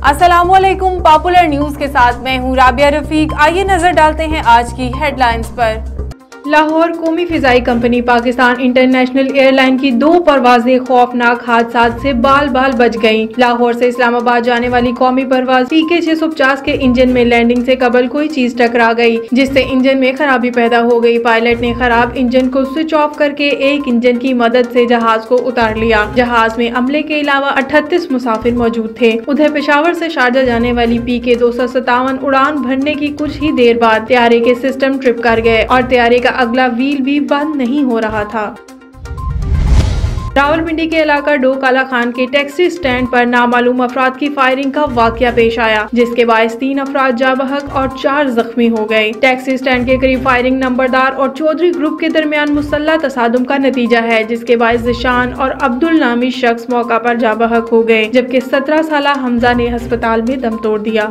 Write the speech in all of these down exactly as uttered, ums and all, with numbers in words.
अस्सलामुअलैकुम। Popular news के साथ मैं हूँ राबिया रफीक। आइए नजर डालते हैं आज की हेडलाइंस पर। लाहौर कौमी फिजाई कंपनी पाकिस्तान इंटरनेशनल एयरलाइन की दो परवाजें खौफनाक हादसा से बाल बाल बच गईं। लाहौर से इस्लामाबाद जाने वाली कौमी परवाज पी के छह सौ पचास के इंजन में लैंडिंग से कबल कोई चीज टकरा गई, जिससे इंजन में खराबी पैदा हो गई। पायलट ने खराब इंजन को स्विच ऑफ करके एक इंजन की मदद से जहाज को उतार लिया। जहाज में अमले के अलावा अठतीस मुसाफिर मौजूद थे। उधर पेशावर से शारजा जाने वाली पी के दो सौ सत्तावन उड़ान भरने की कुछ ही देर बाद तैयारे के सिस्टम ट्रिप कर गए और तैयारे का अगला व्हील भी बंद नहीं हो रहा था। रावलपिंडी के इलाका डो काला खान के टैक्सी स्टैंड पर नामालूम अफराद की फायरिंग का वाकया पेश आया, जिसके बायस तीन अफराद जाँ बहक और चार जख्मी हो गए। टैक्सी स्टैंड के करीब फायरिंग नंबरदार और चौधरी ग्रुप के दरमियान मुसल्ला तसादुम का नतीजा है, जिसके बायस जिशान और अब्दुल नामी शख्स मौका पर जाँ बहक हो गए, जबकि सत्रह साल हमजा ने अस्पताल में दम तोड़ दिया।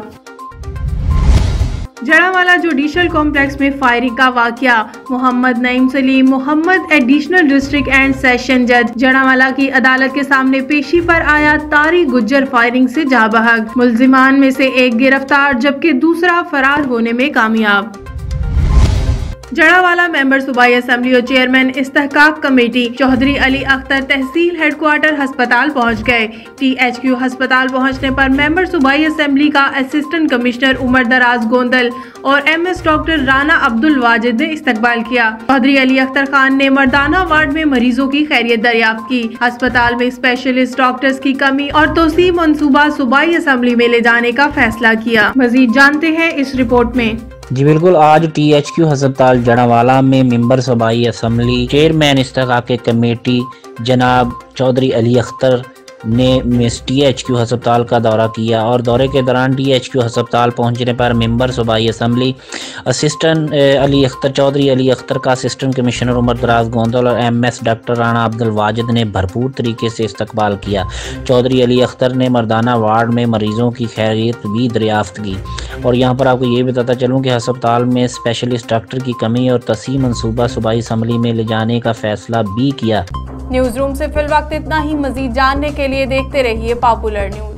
जड़ावाला जुडिशल कॉम्प्लेक्स में फायरिंग का वाकया। Mohammad Naeem Saleem Mohammad additional district and session जज जड़ावाला की अदालत के सामने पेशी पर आया। तारी गुज्जर फायरिंग से जाँ बहक, मुल्जिमान में से एक गिरफ्तार जबकि दूसरा फरार होने में कामयाब। जड़ावाला मेंबर सूबाई असम्बली और चेयरमैन इस्तेहकाक कमेटी चौधरी अली अख्तर तहसील हेडक्वार्टर अस्पताल पहुंच गए। टी एच क्यू अस्पताल पहुंचने पर मेंबर सूबाई असम्बली का असिस्टेंट कमिश्नर उमर दराज गोंदल और M S doctor Rana Abdul Wajid ने इस्तकबाल किया। चौधरी अली अख्तर खान ने मर्दाना वार्ड में मरीजों की खैरियत दरियाफ्त की। अस्पताल में स्पेशलिस्ट डॉक्टर्स की कमी और तोसी मंसूबा सूबाई असम्बली में ले जाने का फैसला किया। मजीद जानते हैं इस रिपोर्ट में। जी बिल्कुल, आज टी एच क्यू अस्पताल जड़ावाला में मेंबर सूबाई असम्बली चेयरमैन इस्तेहकाक कमेटी जनाब चौधरी अली अख्तर ने टी एच क्यू अस्पताल का दौरा किया और दौरे के दौरान टी एच क्यू अस्पताल पहुंचने पर मेंबर सूबाई असम्बली असिस्टेंट अली अख्तर चौधरी अली अख्तर का असिस्टेंट कमिश्नर उमर दराज गोंदल और M S doctor Rana Abdul Wajid ने भरपूर तरीके से इस्तकबाल किया। चौधरी अली अख्तर ने मर्दाना वार्ड में मरीजों की खैरियत भी दरियाफ्त की। और यहाँ पर आपको ये बताता चलूँ कि अस्पताल में स्पेशलिस्ट डॉक्टर की कमी और तसी मनसूबा सूबाई असम्बली में ले जाने का फैसला भी किया। न्यूज रूम से फिल वक्त इतना ही। मजीद जानने के लिए देखते रहिए पॉपुलर न्यूज।